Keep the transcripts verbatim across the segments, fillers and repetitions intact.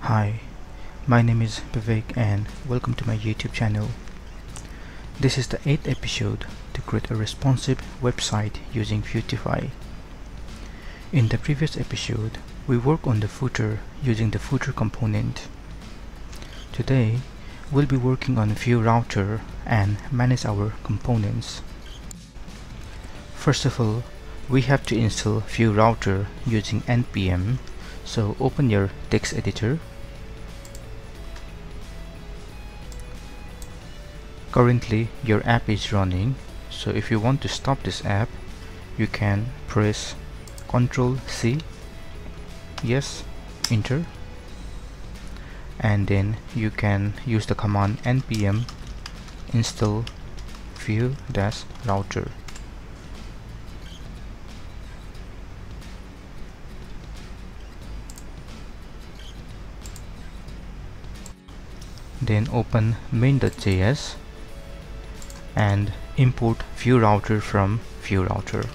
Hi, my name is Vivek and welcome to my YouTube channel. This is the eighth episode to create a responsive website using Vuetify. In the previous episode, we worked on the footer using the footer component. Today, we'll be working on Vue Router and manage our components. First of all, we have to install Vue Router using N P M, so open your text editor. Currently your app is running, so if you want to stop this app, you can press control C, yes, enter, and then you can use the command npm install vue-router. Then open main.js and import Vue Router from Vue Router.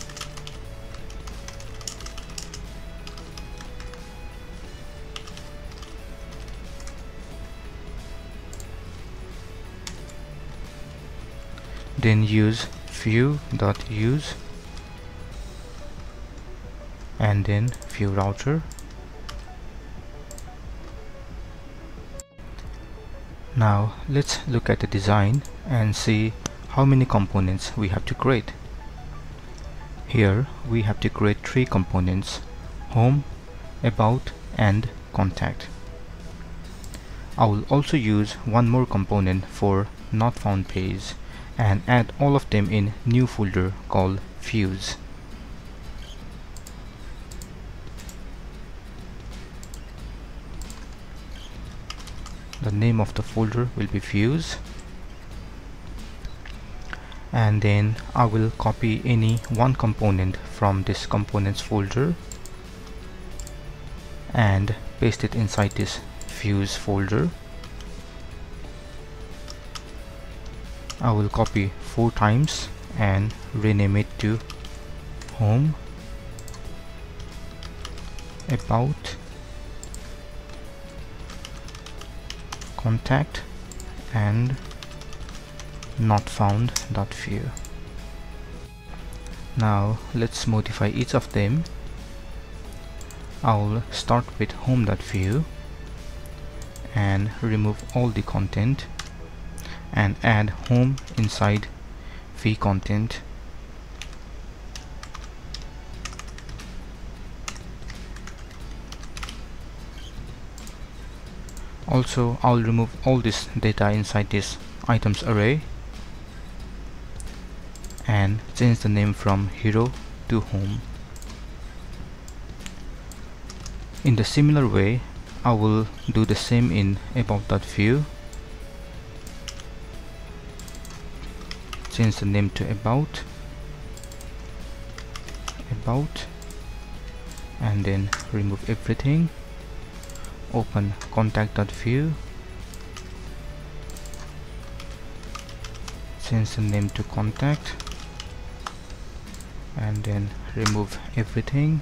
Then use vue.use and then Vue Router. Now let's look at the design and see how many components we have to create. Here we have to create three components: home, about, and contact. I will also use one more component for not found page and add all of them in new folder called views. The name of the folder will be views, and then I will copy any one component from this components folder and paste it inside this views folder. I will copy four times and rename it to home, about, contact, and not found.vue. Now let's modify each of them. I'll start with home.vue and remove all the content and add home inside v content. Also, I'll remove all this data inside this items array and change the name from hero to home. In the similar way, I will do the same in about.vue. Change the name to about, about, and then remove everything. Open contact.vue, change the name to contact, and then remove everything.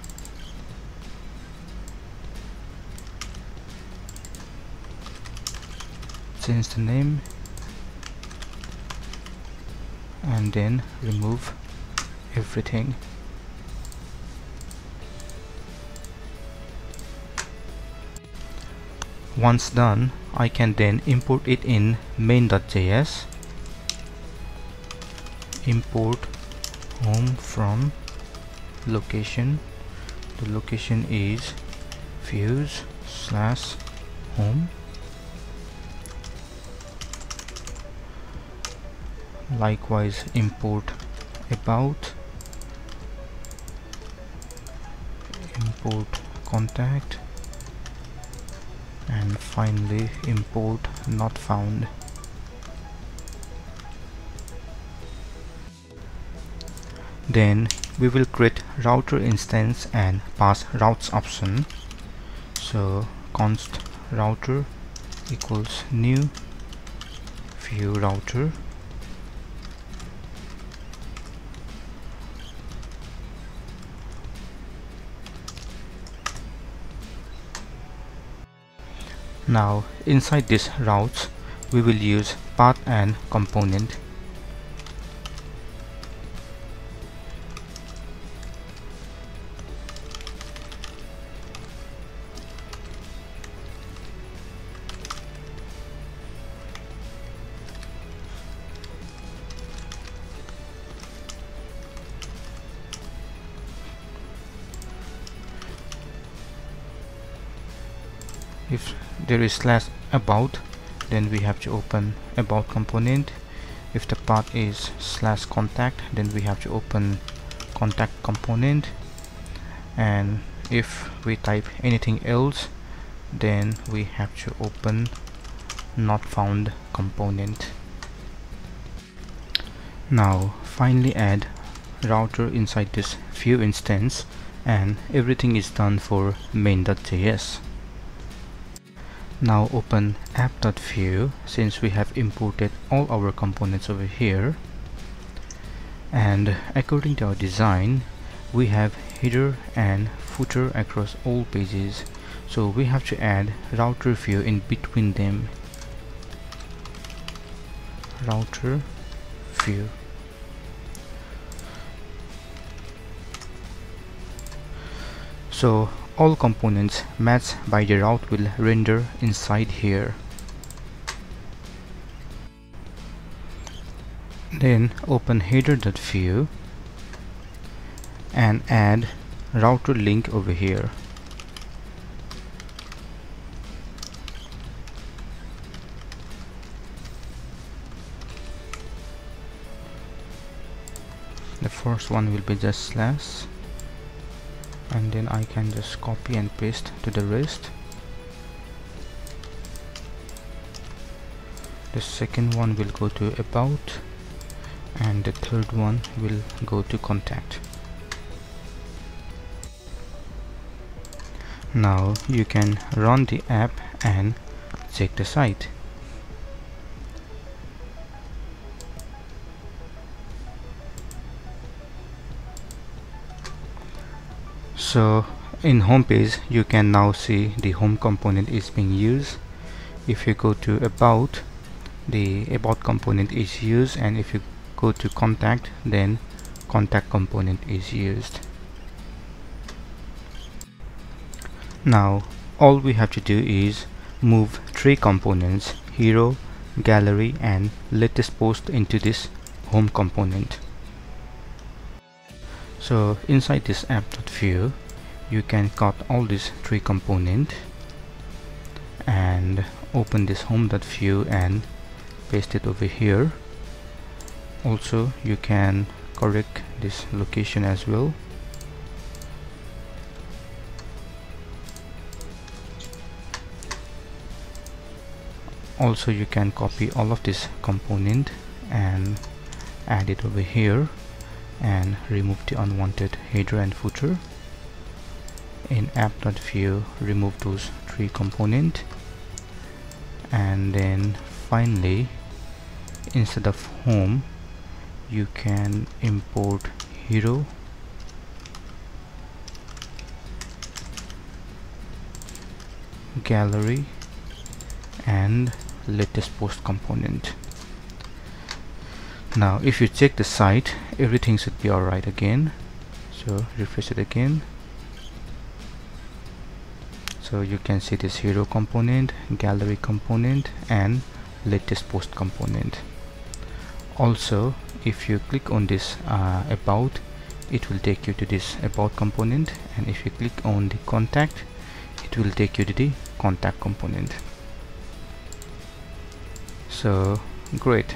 Change the name and then remove everything. Once done, I can then import it in main.js. Import home from location. The location is views slash home. Likewise import about, import contact, and finally import not found. Then we will create router instance and pass routes option. So const router equals new Vue Router. Now inside this routes we will use path and component. If there is slash about, then we have to open about component. If the path is slash contact, then we have to open contact component. And if we type anything else, then we have to open not found component. Now finally add router inside this view instance, and everything is done for main.js. Now open app.view, since we have imported all our components over here, and according to our design we have header and footer across all pages, so we have to add router view in between them. Router view. So all components matched by the route will render inside here. Then open header.view and add router link over here. The first one will be just slash, and then I can just copy and paste to the rest. The second one will go to about, and the third one will go to contact. Now you can run the app and check the site. So in home page you can now see the home component is being used. If you go to about, the about component is used, and if you go to contact, then contact component is used. Now all we have to do is move three components, hero, gallery and latest post, into this home component. So inside this app.view you can cut all these three components and open this home.view and paste it over here. Also you can correct this location as well. Also you can copy all of this component and add it over here and remove the unwanted header and footer. In app.view remove those three components, and then finally instead of home you can import hero, gallery and latest post component. Now if you check the site, everything should be alright again. So refresh it again. So you can see this hero component, gallery component and latest post component. Also if you click on this uh, about, it will take you to this about component, and if you click on the contact, it will take you to the contact component. So great.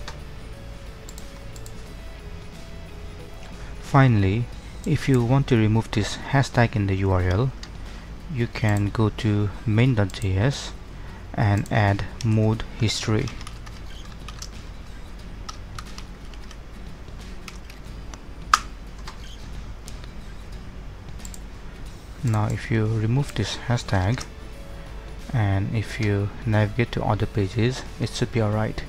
Finally, if you want to remove this hashtag in the U R L, you can go to main.js and add mode history. Now if you remove this hashtag and if you navigate to other pages, it should be alright.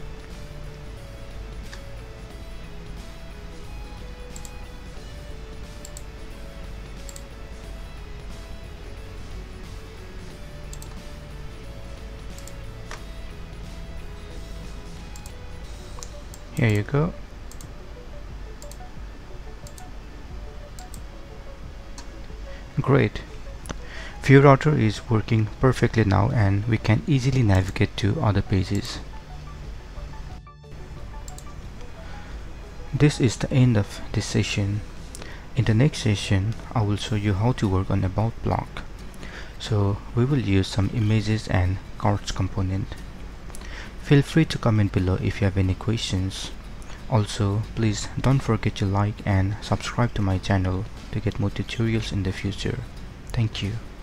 Here you go. Great. View Router is working perfectly now, and we can easily navigate to other pages. This is the end of this session. In the next session, I will show you how to work on About block. So we will use some images and cards component. Feel free to comment below if you have any questions. Also, please don't forget to like and subscribe to my channel to get more tutorials in the future. Thank you.